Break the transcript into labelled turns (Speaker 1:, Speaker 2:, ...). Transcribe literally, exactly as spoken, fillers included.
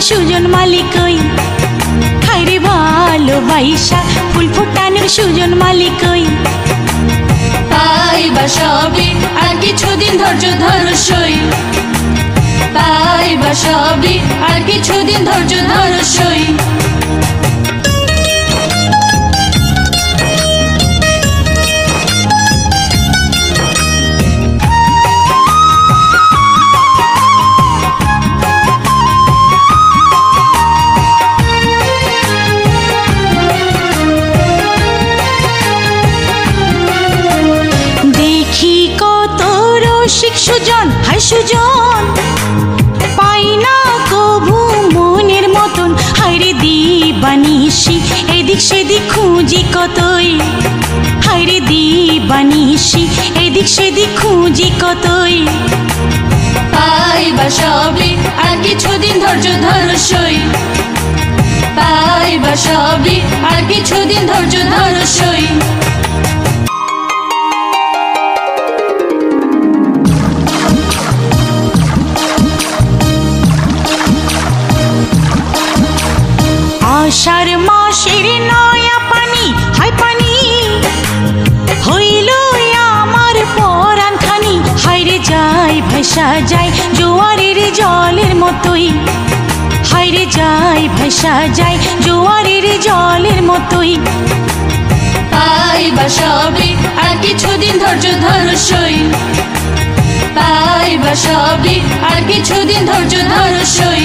Speaker 1: সুজন মালিক ওই হায়রে ভালোবাসা ফুল ফোটানোর সুজন মালিক ওই
Speaker 2: পাইবা সবই আর কিছুদিন ধৈর্য ধরো সই পাইবা সবই আর কিছুদিন ধৈর্য ধরো সই
Speaker 1: সুজন হাই সুজন পাই না কভু মনের মতন হায়রে দিবানিশি এদিক সেদিক খুঁজি কতই হায়রে দিবানিশি এদিক সেদিক খুঁজি কতই
Speaker 2: পাইবা সবই আর কিছুদিন ধৈর্য ধরো সই পাইবা সবই আর কিছুদিন ধৈর্য ধরো সই
Speaker 1: আষাঢ় মাসের নয়া পানি হাই পানি হইল আমার পরাণ খানি হায়রে যায় ভাসা যায় জোয়ারের জলের মতোই হায়রে যায় ভাসা যায় জোয়ারের জলের মতোই
Speaker 2: পাইবা সবই আর কিছুদিন ধৈর্য ধরো সই পাইবা সবই আর কিছুদিন ধৈর্য ধরো সই